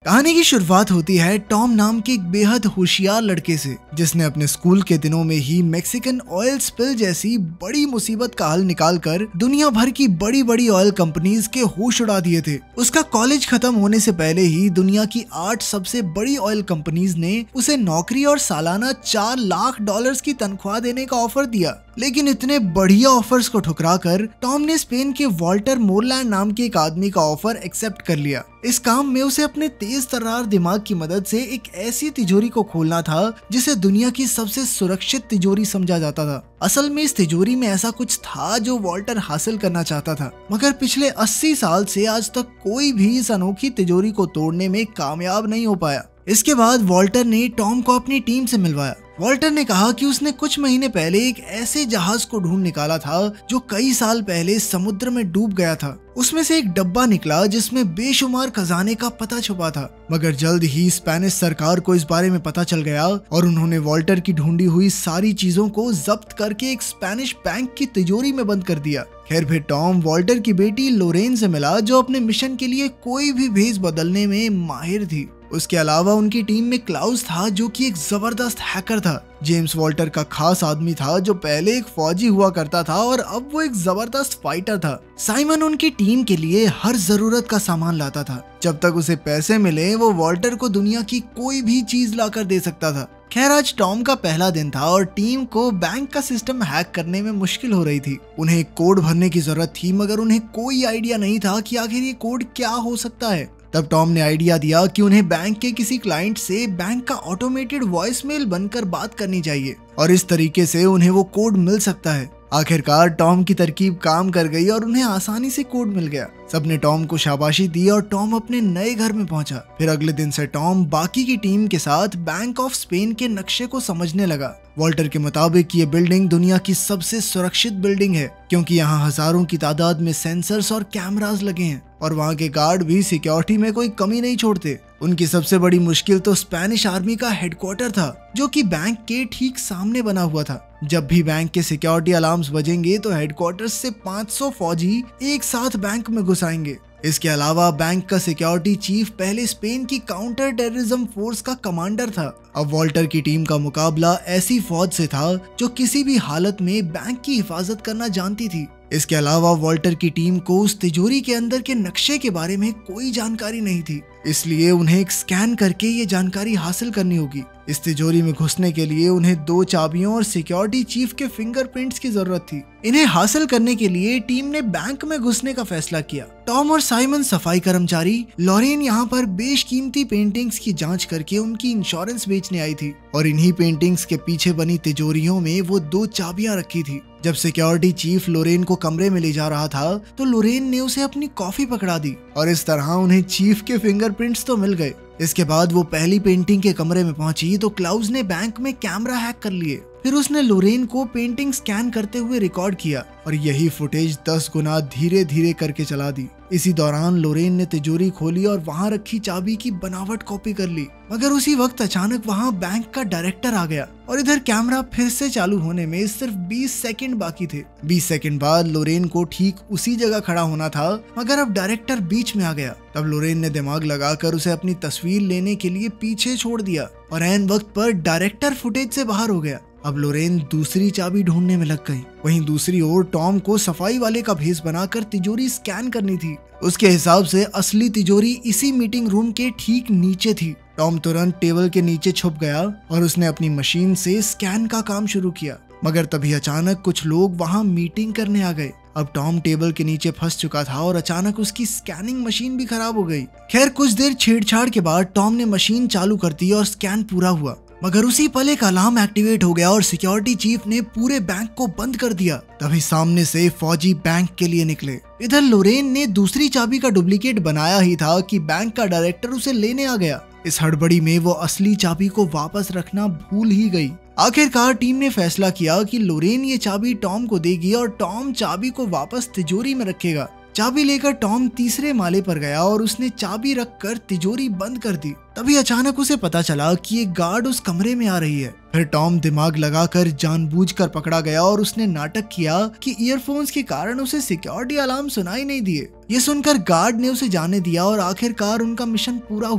कहानी की शुरुआत होती है टॉम नाम के एक बेहद होशियार लड़के से, जिसने अपने स्कूल के दिनों में ही मैक्सिकन ऑयल स्पिल जैसी बड़ी मुसीबत का हल निकालकर दुनिया भर की बड़ी बड़ी ऑयल कंपनीज के होश उड़ा दिए थे। उसका कॉलेज खत्म होने से पहले ही दुनिया की 8 सबसे बड़ी ऑयल कंपनीज ने उसे नौकरी और सालाना $4 लाख की तनख्वाह देने का ऑफर दिया। लेकिन इतने बढ़िया ऑफर्स को ठुकराकर टॉम ने स्पेन के वॉल्टर मोरलैंड नाम के एक आदमी का ऑफर एक्सेप्ट कर लिया। इस काम में उसे अपने तेज तर्रार दिमाग की मदद से एक ऐसी तिजोरी को खोलना था जिसे दुनिया की सबसे सुरक्षित तिजोरी समझा जाता था। असल में इस तिजोरी में ऐसा कुछ था जो वॉल्टर हासिल करना चाहता था, मगर पिछले 80 साल से आज तक कोई भी इस अनोखी तिजोरी को तोड़ने में कामयाब नहीं हो पाया। इसके बाद वॉल्टर ने टॉम को अपनी टीम से मिलवाया। वॉल्टर ने कहा कि उसने कुछ महीने पहले एक ऐसे जहाज को ढूंढ निकाला था जो कई साल पहले समुद्र में डूब गया था। उसमें से एक डब्बा निकला जिसमें बेशुमार खजाने का पता छुपा था, मगर जल्द ही स्पेनिश सरकार को इस बारे में पता चल गया और उन्होंने वॉल्टर की ढूंढी हुई सारी चीजों को जब्त करके एक स्पेनिश बैंक की तिजोरी में बंद कर दिया। खैर फिर टॉम वॉल्टर की बेटी लोरेन से मिला, जो अपने मिशन के लिए कोई भी भेस बदलने में माहिर थी। उसके अलावा उनकी टीम में क्लाउस था, जो कि एक जबरदस्त हैकर था। जेम्स वॉल्टर का खास आदमी था, जो पहले एक फौजी हुआ करता था और अब वो एक जबरदस्त फाइटर था। साइमन उनकी टीम के लिए हर जरूरत का सामान लाता था। जब तक उसे पैसे मिले वो वॉल्टर को दुनिया की कोई भी चीज लाकर दे सकता था। खैर आज टॉम का पहला दिन था और टीम को बैंक का सिस्टम हैक करने में मुश्किल हो रही थी। उन्हें एक कोड भरने की जरूरत थी, मगर उन्हें कोई आइडिया नहीं था कि आखिर ये कोड क्या हो सकता है। तब टॉम ने आइडिया दिया कि उन्हें बैंक के किसी क्लाइंट से बैंक का ऑटोमेटेड वॉइसमेल बनकर बात करनी चाहिए और इस तरीके से उन्हें वो कोड मिल सकता है। आखिरकार टॉम की तरकीब काम कर गई और उन्हें आसानी से कोड मिल गया। सबने टॉम को शाबाशी दी और टॉम अपने नए घर में पहुंचा। फिर अगले दिन से टॉम बाकी की टीम के साथ बैंक ऑफ स्पेन के नक्शे को समझने लगा। वॉल्टर के मुताबिक ये बिल्डिंग दुनिया की सबसे सुरक्षित बिल्डिंग है, क्योंकि यहाँ हजारों की तादाद में सेंसर्स और कैमरास लगे हैं और वहाँ के गार्ड भी सिक्योरिटी में कोई कमी नहीं छोड़ते। उनकी सबसे बड़ी मुश्किल तो स्पेनिश आर्मी का हेडक्वार्टर था, जो कि बैंक के ठीक सामने बना हुआ था। जब भी बैंक के सिक्योरिटी अलार्म्स बजेंगे तो हेडक्वार्टर से 500 फौजी एक साथ बैंक में घुस आएंगे। इसके अलावा बैंक का सिक्योरिटी चीफ पहले स्पेन की काउंटर टेररिज्म फोर्स का कमांडर था। अब वॉल्टर की टीम का मुकाबला ऐसी फौज से था जो किसी भी हालत में बैंक की हिफाजत करना जानती थी। इसके अलावा वॉल्टर की टीम को उस तिजोरी के अंदर के नक्शे के बारे में कोई जानकारी नहीं थी, इसलिए उन्हें एक स्कैन करके ये जानकारी हासिल करनी होगी। इस तिजोरी में घुसने के लिए उन्हें 2 चाबियों और सिक्योरिटी चीफ के फिंगरप्रिंट्स की जरूरत थी। इन्हें हासिल करने के लिए टीम ने बैंक में घुसने का फैसला किया। टॉम और साइमन सफाई कर्मचारी, लॉरेन यहाँ पर बेशकीमती पेंटिंग्स की जांच करके उनकी इंश्योरेंस बेचने आई थी और इन्हीं पेंटिंग्स के पीछे बनी तिजोरियों में वो 2 चाबियां रखी थी। जब सिक्योरिटी चीफ लोरेन को कमरे में ले जा रहा था तो लोरेन ने उसे अपनी कॉफी पकड़ा दी और इस तरह उन्हें चीफ के फिंगरप्रिंट्स तो मिल गए। इसके बाद वो पहली पेंटिंग के कमरे में पहुंची तो क्लाउस ने बैंक में कैमरा हैक कर लिए। फिर उसने लोरेन को पेंटिंग स्कैन करते हुए रिकॉर्ड किया और यही फुटेज 10 गुना धीरे धीरे करके चला दी। इसी दौरान लोरेन ने तिजोरी खोली और वहां रखी चाबी की बनावट कॉपी कर ली, मगर उसी वक्त अचानक वहां बैंक का डायरेक्टर आ गया और इधर कैमरा फिर से चालू होने में सिर्फ 20 सेकंड बाकी थे। 20 सेकंड बाद लोरेन को ठीक उसी जगह खड़ा होना था, मगर अब डायरेक्टर बीच में आ गया। तब लोरेन ने दिमाग लगाकर उसे अपनी तस्वीर लेने के लिए पीछे छोड़ दिया और ऐन वक्त पर डायरेक्टर फुटेज से बाहर हो गया। अब लोरेन दूसरी चाबी ढूंढने में लग गई। वहीं दूसरी ओर टॉम को सफाई वाले का भेस बनाकर तिजोरी स्कैन करनी थी। उसके हिसाब से असली तिजोरी इसी मीटिंग रूम के ठीक नीचे थी। टॉम तुरंत टेबल के नीचे छुप गया और उसने अपनी मशीन से स्कैन का काम शुरू किया, मगर तभी अचानक कुछ लोग वहां मीटिंग करने आ गए। अब टॉम टेबल के नीचे फंस चुका था और अचानक उसकी स्कैनिंग मशीन भी खराब हो गई। खैर कुछ देर छेड़छाड़ के बाद टॉम ने मशीन चालू कर दी और स्कैन पूरा हुआ, मगर उसी पल एक अलार्म एक्टिवेट हो गया और सिक्योरिटी चीफ ने पूरे बैंक को बंद कर दिया। तभी सामने से फौजी बैंक के लिए निकले। इधर लोरेन ने दूसरी चाबी का डुप्लीकेट बनाया ही था कि बैंक का डायरेक्टर उसे लेने आ गया। इस हड़बड़ी में वो असली चाबी को वापस रखना भूल ही गई। आखिरकार टीम ने फैसला किया कि लोरेन ये चाबी टॉम को देगी और टॉम चाबी को वापस तिजोरी में रखेगा। चाबी लेकर टॉम तीसरे माले पर गया और उसने चाबी रखकर तिजोरी बंद कर दी। तभी अचानक उसे पता चला कि एक गार्ड उस कमरे में आ रही है। फिर टॉम दिमाग लगाकर जानबूझकर पकड़ा गया और उसने नाटक किया कि ईयरफोन्स के कारण उसे सिक्योरिटी अलार्म सुनाई नहीं दिए। ये सुनकर गार्ड ने उसे जाने दिया और आखिरकार उनका मिशन पूरा हुआ।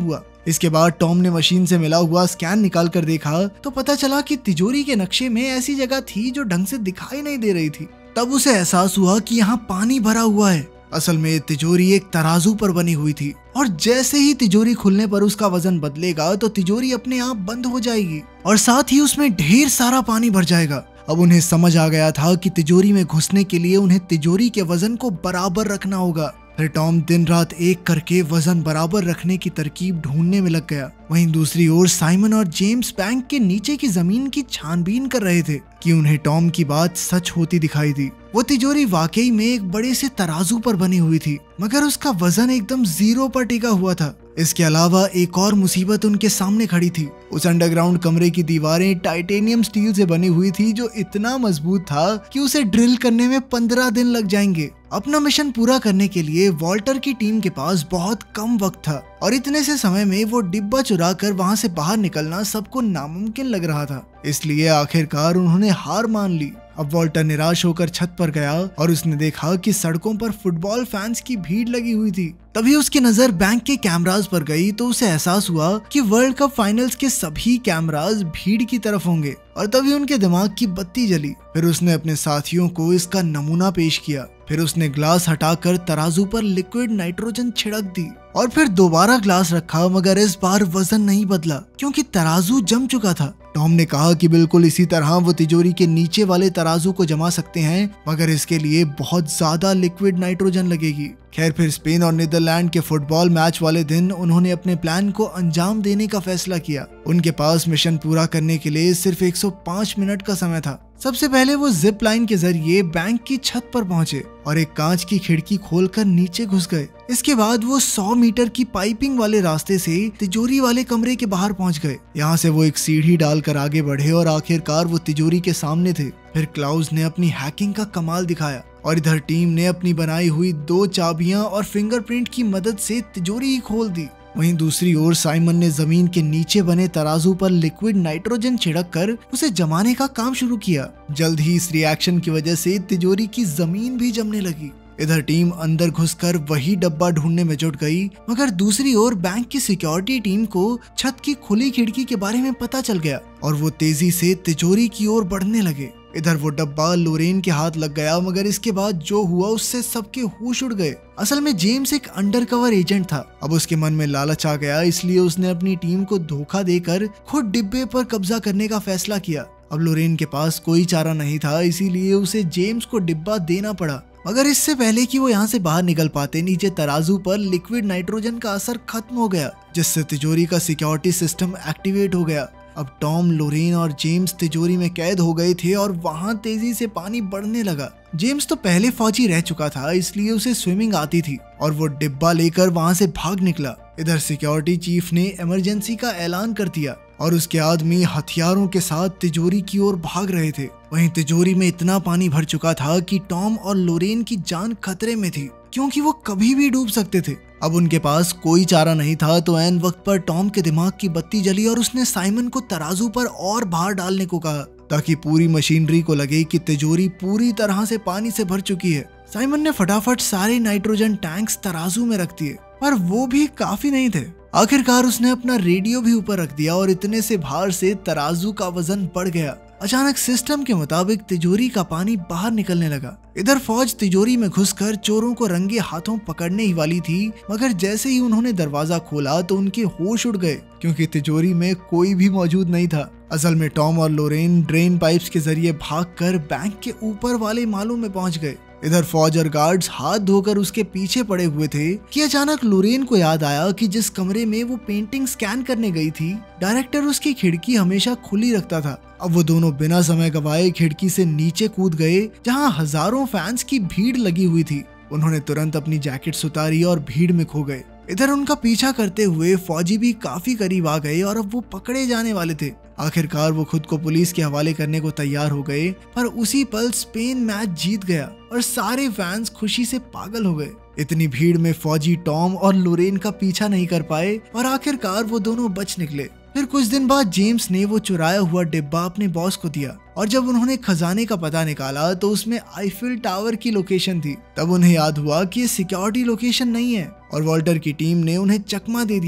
इसके बाद टॉम ने मशीन से मिला हुआ स्कैन निकाल कर देखा तो पता चला कि तिजोरी के नक्शे में ऐसी जगह थी जो ढंग से दिखाई नहीं दे रही थी। तब उसे एहसास हुआ कि यहाँ पानी भरा हुआ है। असल में तिजोरी एक तराजू पर बनी हुई थी और जैसे ही तिजोरी खुलने पर उसका वजन बदलेगा तो तिजोरी अपने आप बंद हो जाएगी और साथ ही उसमें ढेर सारा पानी भर जाएगा। अब उन्हें समझ आ गया था कि तिजोरी में घुसने के लिए उन्हें तिजोरी के वजन को बराबर रखना होगा। फिर टॉम दिन रात एक करके वजन बराबर रखने की तरकीब ढूंढने में लग गया। वहीं दूसरी ओर साइमन और जेम्स बैंक के नीचे की जमीन की छानबीन कर रहे थे कि उन्हें टॉम की बात सच होती दिखाई दी। वो तिजोरी वाकई में एक बड़े से तराजू पर बनी हुई थी, मगर उसका वजन एकदम 0 पर टिका हुआ था। इसके अलावा एक और मुसीबत उनके सामने खड़ी थी। उस अंडरग्राउंड कमरे की दीवारें टाइटेनियम स्टील से बनी हुई थी जो इतना मजबूत था कि उसे ड्रिल करने में 15 दिन लग जाएंगे। अपना मिशन पूरा करने के लिए वॉल्टर की टीम के पास बहुत कम वक्त था और इतने से समय में वो डिब्बा चुरा कर वहाँ से बाहर निकलना सबको नामुमकिन लग रहा था। इसलिए आखिरकार उन्होंने हार मान ली। अब वॉल्टर निराश होकर छत पर गया और उसने देखा कि सड़कों पर फुटबॉल फैंस की भीड़ लगी हुई थी। तभी उसकी नजर बैंक के कैमरास पर गई तो उसे एहसास हुआ कि वर्ल्ड कप फाइनल्स के सभी कैमरास भीड़ की तरफ होंगे और तभी उनके दिमाग की बत्ती जली। फिर उसने अपने साथियों को इसका नमूना पेश किया। फिर उसने ग्लास हटाकर तराजू पर लिक्विड नाइट्रोजन छिड़क दी और फिर दोबारा ग्लास रखा, मगर इस बार वजन नहीं बदला क्योंकि तराजू जम चुका था। टॉम ने कहा कि बिल्कुल इसी तरह वो तिजोरी के नीचे वाले तराजू को जमा सकते हैं, मगर इसके लिए बहुत ज्यादा लिक्विड नाइट्रोजन लगेगी। खैर, फिर स्पेन और नीदरलैंड के फुटबॉल मैच वाले दिन उन्होंने अपने प्लान को अंजाम देने का फैसला किया। उनके पास मिशन पूरा करने के लिए सिर्फ 105 मिनट का समय था। सबसे पहले वो जिप लाइन के जरिए बैंक की छत पर पहुंचे और एक कांच की खिड़की खोलकर नीचे घुस गए। इसके बाद वो 100 मीटर की पाइपिंग वाले रास्ते से तिजोरी वाले कमरे के बाहर पहुंच गए। यहाँ से वो एक सीढ़ी डालकर आगे बढ़े और आखिरकार वो तिजोरी के सामने थे। फिर क्लाउज ने अपनी हैकिंग का कमाल दिखाया और इधर टीम ने अपनी बनाई हुई 2 चाबियां और फिंगरप्रिंट की मदद से तिजोरी ही खोल दी। वहीं दूसरी ओर साइमन ने जमीन के नीचे बने तराजू पर लिक्विड नाइट्रोजन छिड़क कर उसे जमाने का काम शुरू किया। जल्द ही इस रिएक्शन की वजह से तिजोरी की जमीन भी जमने लगी। इधर टीम अंदर घुसकर वही डब्बा ढूंढने में जुट गई, मगर दूसरी ओर बैंक की सिक्योरिटी टीम को छत की खुली खिड़की के बारे में पता चल गया और वो तेजी से तिजोरी की ओर बढ़ने लगे। इधर वो डब्बा लोरेन के हाथ लग गया, मगर इसके बाद जो हुआ उससे सबके होश उड़ गए। असल में जेम्स एक अंडरकवर एजेंट था। अब उसके मन में लालच आ गया, इसलिए उसने अपनी टीम को धोखा देकर खुद डिब्बे पर कब्जा करने का फैसला किया। अब लोरेन के पास कोई चारा नहीं था, इसीलिए उसे जेम्स को डिब्बा देना पड़ा। मगर इससे पहले कि वो यहाँ से बाहर निकल पाते, नीचे तराजू पर लिक्विड नाइट्रोजन का असर खत्म हो गया, जिससे तिजोरी का सिक्योरिटी सिस्टम एक्टिवेट हो गया। अब टॉम, लोरेन और जेम्स तिजोरी में कैद हो गए थे और वहाँ तेजी से पानी बढ़ने लगा। जेम्स तो पहले फौजी रह चुका था, इसलिए उसे स्विमिंग आती थी और वो डिब्बा लेकर वहाँ से भाग निकला। इधर सिक्योरिटी चीफ ने इमरजेंसी का ऐलान कर दिया और उसके आदमी हथियारों के साथ तिजोरी की ओर भाग रहे थे। वहीं तिजोरी में इतना पानी भर चुका था कि टॉम और लोरेन की जान खतरे में थी, क्योंकि वो कभी भी डूब सकते थे। अब उनके पास कोई चारा नहीं था, तो ऐन वक्त पर टॉम के दिमाग की बत्ती जली और उसने साइमन को तराजू पर और बाहर डालने को कहा, ताकि पूरी मशीनरी को लगे कि तिजोरी पूरी तरह से पानी से भर चुकी है। साइमन ने फटाफट सारे नाइट्रोजन टैंक्स तराजू में रख दिए, पर वो भी काफी नहीं थे। आखिरकार उसने अपना रेडियो भी ऊपर रख दिया और इतने से भार से तराजू का वजन बढ़ गया। अचानक सिस्टम के मुताबिक तिजोरी का पानी बाहर निकलने लगा। इधर फौज तिजोरी में घुसकर चोरों को रंगे हाथों पकड़ने ही वाली थी, मगर जैसे ही उन्होंने दरवाजा खोला तो उनके होश उड़ गए, क्योंकि तिजोरी में कोई भी मौजूद नहीं था। असल में टॉम और लोरेन ड्रेन पाइप्स के जरिए भागकर बैंक के ऊपर वाले मालों में पहुंच गए। इधर फौज और गार्ड्स हाथ धोकर उसके पीछे पड़े हुए थे कि अचानक लोरेन को याद आया कि जिस कमरे में वो पेंटिंग स्कैन करने गई थी, डायरेक्टर उसकी खिड़की हमेशा खुली रखता था। अब वो दोनों बिना समय गवाए खिड़की से नीचे कूद गए, जहां हजारों फैंस की भीड़ लगी हुई थी। उन्होंने तुरंत अपनी जैकेट्स उतारी और भीड़ में खो गए। इधर उनका पीछा करते हुए फौजी भी काफी करीब आ गए और अब वो पकड़े जाने वाले थे। आखिरकार वो खुद को पुलिस के हवाले करने को तैयार हो गए, पर उसी पल स्पेन मैच जीत गया और सारे फैंस खुशी से पागल हो गए। इतनी भीड़ में फौजी टॉम और लोरेन का पीछा नहीं कर पाए और आखिरकार वो दोनों बच निकले। फिर कुछ दिन बाद जेम्स ने वो चुराया हुआ डिब्बा अपने बॉस को दिया और जब उन्होंने खजाने का पता निकाला तो उसमें आईफिल टावर की लोकेशन थी। तब उन्हें याद हुआ कि ये सिक्योरिटी लोकेशन नहीं है और वॉल्टर की टीम ने उन्हें चकमा दे दिया था।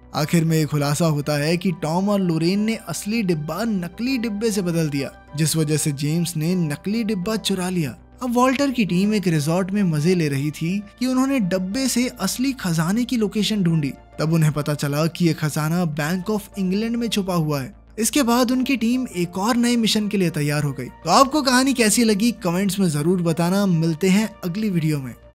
आखिर में खुलासा होता है कि टॉम और लोरेन ने असली डिब्बा नकली डिब्बे से बदल दिया, जिस वजह से जेम्स ने नकली डिब्बा चुरा लिया। अब वॉल्टर की टीम एक रिजॉर्ट में मजे ले रही थी कि उन्होंने डब्बे से असली खजाने की लोकेशन ढूंढी। तब उन्हें पता चला कि यह खजाना बैंक ऑफ इंग्लैंड में छुपा हुआ है। इसके बाद उनकी टीम एक और नए मिशन के लिए तैयार हो गई। तो आपको कहानी कैसी लगी कमेंट्स में जरूर बताना। मिलते हैं अगली वीडियो में।